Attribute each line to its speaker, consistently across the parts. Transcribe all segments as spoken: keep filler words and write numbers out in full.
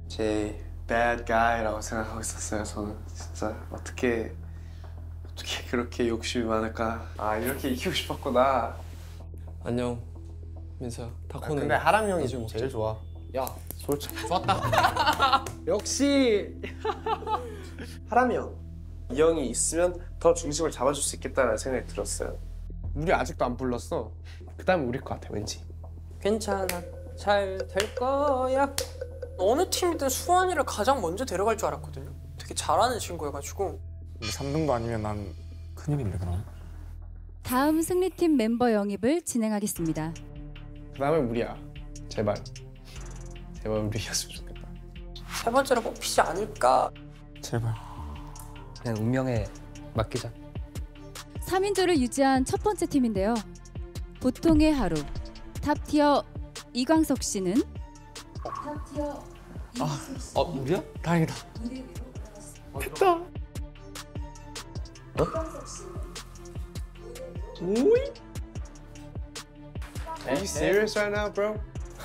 Speaker 1: 제일 bad guy라고 생각하고 있었어요. 저는 진짜 어떻게 어떻게 그렇게 욕심이 많을까. 아 이렇게 이기고 싶었구나.
Speaker 2: 안녕 민서야. 타코는
Speaker 1: 아, 근데 하람 형이
Speaker 2: 좀
Speaker 1: 제일 좋아.
Speaker 2: 야
Speaker 1: 솔직히 좋았다. 역시 하람이 형. 이 형이 있으면 더 중심을 잡아줄 수 있겠다는 생각이 들었어요. 우리 아직도 안 불렀어. 그 다음에 우릴 것 같아 왠지.
Speaker 3: 괜찮아, 잘 될 거야. 어느 팀이든 수환이를 가장 먼저 데려갈 줄 알았거든요. 되게 잘하는 친구여가지고.
Speaker 4: 근데 삼 등도 아니면 난 큰일인데 그럼.
Speaker 5: 다음 승리팀 멤버 영입을 진행하겠습니다.
Speaker 1: 그 다음에 우리야. 제발. 제발 우리 이겼으면 좋겠다.
Speaker 3: 세 번째로 뽑히지 않을까.
Speaker 4: 제발.
Speaker 2: 그냥 운명에 맡기자.
Speaker 5: 삼 인조를 유지한 첫 번째 팀인데요. 보통의 하루. 탑티어 이광석 씨는 탑티어 이광석 씨.
Speaker 2: 어 우리야? 다행이다.
Speaker 1: 됐다. 어? 오이? Are you serious right now, bro?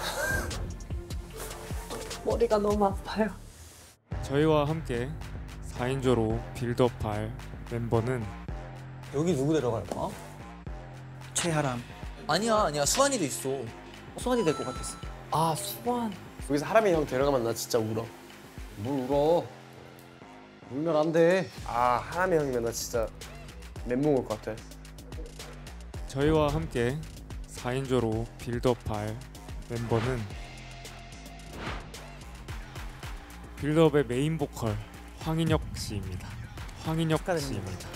Speaker 3: 머리가 너무 아파요.
Speaker 4: 저희와 함께 사 인조로 빌드업할 멤버는
Speaker 2: 여기 누구 데려갈까?
Speaker 6: 최하람. 아니야 아니야 수환이도 있어. 수환이 될 것 같았어.
Speaker 3: 아 수환.
Speaker 1: 여기서 하람이 형 데려가면 나 진짜 울어.
Speaker 2: 뭘 울어? 울면 안 돼.
Speaker 1: 아 하람이 형이면 나 진짜 멘붕 올 것 같아.
Speaker 4: 저희와 함께 사 인조로 빌드업할 멤버는 빌드업의 메인 보컬 황인혁 씨입니다. 황인혁 씨입니다.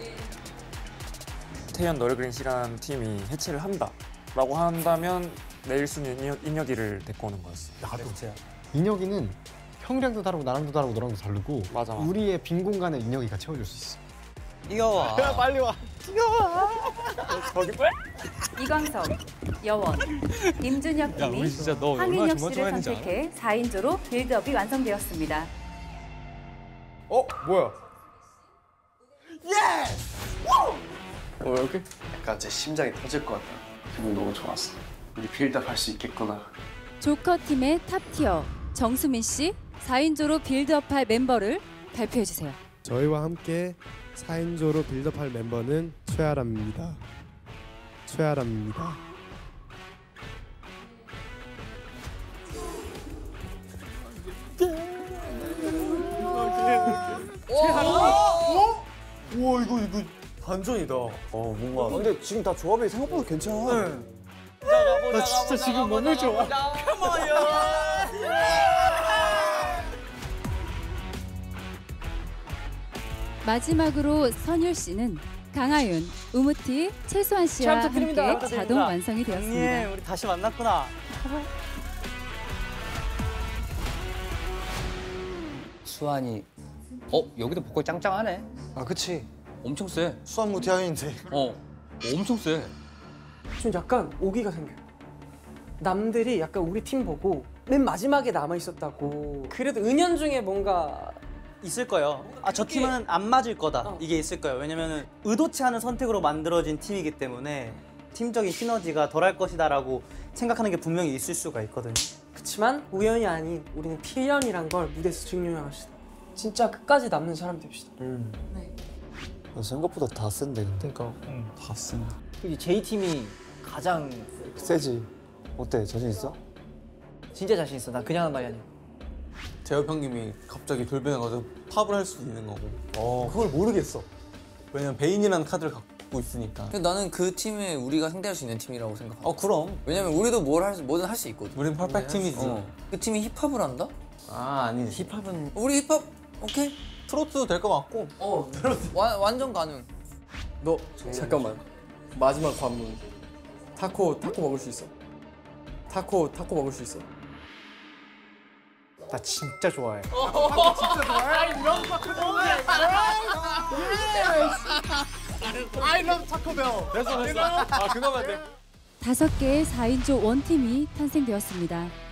Speaker 4: 태연 너를 그린 시간 팀이 해체를 한다 라고 한다면 내일 순위 인혁, 인혁이를 데리고 오는 거였어.
Speaker 7: 나도. 인혁이는 형이랑도 다르고 나랑도 다르고 너랑도 다르고
Speaker 4: 맞아, 맞아.
Speaker 7: 우리의 빈 공간을 인혁이가 채워줄 수 있어.
Speaker 6: 뛰어와.
Speaker 7: 야 빨리 와.
Speaker 5: 이광석, 여원, 임준혁 팀이 황인혁 씨를 선택해 사 인조로 빌드업이 완성되었습니다.
Speaker 1: 어? 뭐야? 어, 이렇게? 약간 제 심장이 터질 것 같다. 기분이 너무 좋았어. 우리 빌드업 할 수 있겠구나.
Speaker 5: 조커 팀의 탑티어 정수민 씨, 사 인조로 빌드업할 멤버를 발표해 주세요.
Speaker 8: 저희와 함께 사 인조로 빌드업할 멤버는 최아람입니다. 최아람입니다.
Speaker 1: 우와 이거 이거 반전이다. 어 뭔가. 근데 지금 다 조합이 생각보다 괜찮아.
Speaker 7: 나 진짜 지금 너무 좋아.
Speaker 5: 마지막으로 선율 씨는 강하윤, 우무티, 최수환 씨와
Speaker 3: 잘 부탁드립니다.
Speaker 5: 함께 자동 완성이 되었습니다.
Speaker 6: 우리 다시 만났구나.
Speaker 2: 수환이. 어 여기도 보컬 짱짱하네.
Speaker 7: 아 그치.
Speaker 2: 엄청 세.
Speaker 7: 수완 무태양인데.
Speaker 2: 어 엄청 세.
Speaker 3: 좀 약간 오기가 생겨요. 남들이 약간 우리 팀 보고 맨 마지막에 남아 있었다고. 그래도 은연중에 뭔가
Speaker 6: 있을 거예요. 아 저 팀은 안 맞을 거다.
Speaker 3: 어.
Speaker 6: 이게 있을 거예요. 왜냐면은 의도치 않은 선택으로 만들어진 팀이기 때문에 팀적인 시너지가 덜할 것이다라고 생각하는 게 분명히 있을 수가 있거든요.
Speaker 3: 그치만 우연이 아닌 우리는 필연이란 걸 무대에서 증명합시다. 진짜 끝까지 남는 사람 됩시다.
Speaker 7: 음.
Speaker 3: 네.
Speaker 7: 생각보다 다 센데 근데.
Speaker 6: 그러니까
Speaker 7: 다 센.
Speaker 6: 여기 제이 팀이 가장
Speaker 7: 세지. 어때? 자신 있어?
Speaker 6: 진짜 자신 있어. 나 그냥 하는 말이 아니야.
Speaker 9: 재엽 형님이 갑자기 돌변해가지고 팝을 할 수도 있는 거고.
Speaker 7: 어.
Speaker 9: 그걸 모르겠어. 왜냐면 베인이라는 카드를 갖고 있으니까.
Speaker 10: 근데 나는 그 팀에 우리가 상대할 수 있는 팀이라고 생각해.
Speaker 9: 어 그럼.
Speaker 10: 왜냐면 우리도 뭘 할 수, 뭐든 할 수 있거든.
Speaker 9: 우린 퍼펙트 팀이지.
Speaker 10: 어. 그 팀이 힙합을 한다?
Speaker 9: 아 아니지. 힙합은
Speaker 10: 우리 힙합 오케이.
Speaker 9: 트로트도 될 것 같고.
Speaker 10: 어 트로트. 와, 완전 가능.
Speaker 2: 너 잠깐만. 마지막 관문. 타코 타코 먹을 수 있어? 타코 타코 먹을 수 있어?
Speaker 7: 나 진짜 좋아해.
Speaker 4: 됐어 됐어. 아 그거만 돼.
Speaker 5: 다섯 개의 사 인조 원팀이 탄생되었습니다.